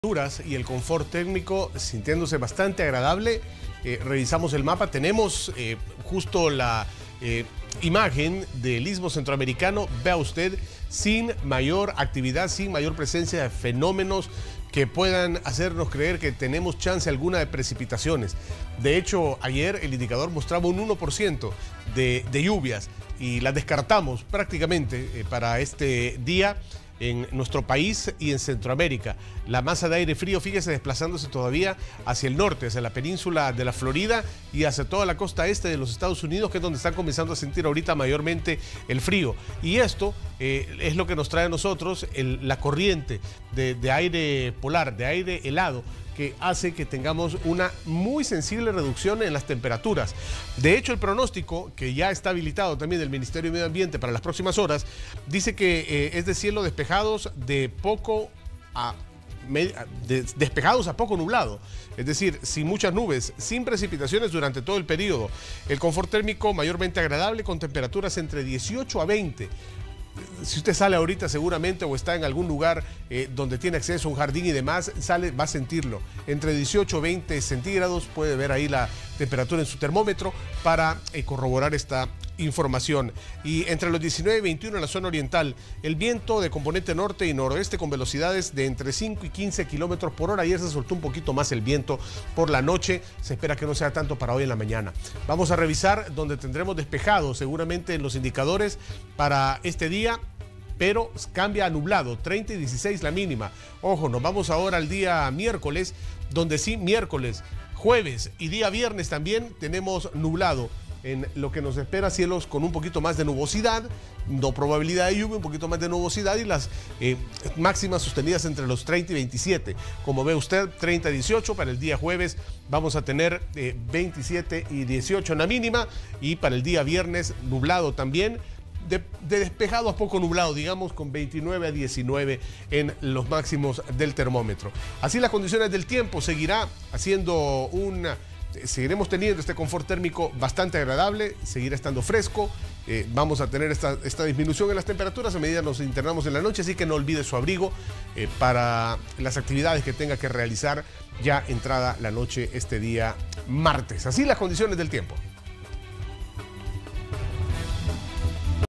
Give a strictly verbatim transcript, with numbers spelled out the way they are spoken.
temperaturas y el confort térmico sintiéndose bastante agradable. Eh, revisamos el mapa, tenemos eh, justo la eh, imagen del Istmo Centroamericano. Vea usted, sin mayor actividad, sin mayor presencia de fenómenos que puedan hacernos creer que tenemos chance alguna de precipitaciones. De hecho, ayer el indicador mostraba un uno por ciento de, de lluvias y las descartamos prácticamente eh, para este día en nuestro país y en Centroamérica. La masa de aire frío, fíjese, desplazándose todavía hacia el norte, hacia la península de la Florida y hacia toda la costa este de los Estados Unidos, que es donde están comenzando a sentir ahorita mayormente el frío. Y esto eh, es lo que nos trae a nosotros el, la corriente de, de aire polar, de aire helado, que hace que tengamos una muy sensible reducción en las temperaturas. De hecho, el pronóstico, que ya está habilitado también del Ministerio de Medio Ambiente para las próximas horas, dice que eh, es de cielo despejados de poco a de, despejados a poco nublado, es decir, sin muchas nubes, sin precipitaciones durante todo el periodo. El confort térmico mayormente agradable, con temperaturas entre dieciocho a veinte. Si usted sale ahorita seguramente o está en algún lugar eh, donde tiene acceso a un jardín y demás, sale, va a sentirlo. Entre dieciocho a veinte centígrados, puede ver ahí la temperatura en su termómetro para eh, corroborar esta información. Y entre los diecinueve y veintiuno en la zona oriental, el viento de componente norte y noroeste con velocidades de entre cinco y quince kilómetros por hora. Ayer se soltó un poquito más el viento por la noche, se espera que no sea tanto para hoy en la mañana. Vamos a revisar donde tendremos despejado seguramente en los indicadores para este día, pero cambia a nublado, treinta y dieciséis la mínima. Ojo, nos vamos ahora al día miércoles, donde sí, miércoles, jueves y día viernes también tenemos nublado. En lo que nos espera, cielos con un poquito más de nubosidad, no probabilidad de lluvia, un poquito más de nubosidad y las eh, máximas sostenidas entre los treinta y veintisiete. Como ve usted, treinta y dieciocho, para el día jueves vamos a tener eh, veintisiete y dieciocho en la mínima, y para el día viernes nublado también, de, de despejado a poco nublado, digamos, con veintinueve a diecinueve en los máximos del termómetro. Así las condiciones del tiempo, seguirá haciendo una... Seguiremos teniendo este confort térmico bastante agradable, seguirá estando fresco, eh, vamos a tener esta, esta disminución en las temperaturas a medida que nos internamos en la noche, así que no olvide su abrigo eh, para las actividades que tenga que realizar ya entrada la noche este día martes. Así las condiciones del tiempo.